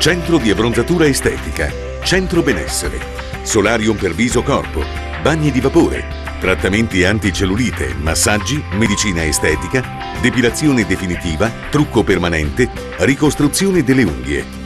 Centro di abbronzatura estetica, Centro Benessere, solarium per viso corpo, bagni di vapore, trattamenti anticellulite, massaggi, medicina estetica, depilazione definitiva, trucco permanente, ricostruzione delle unghie.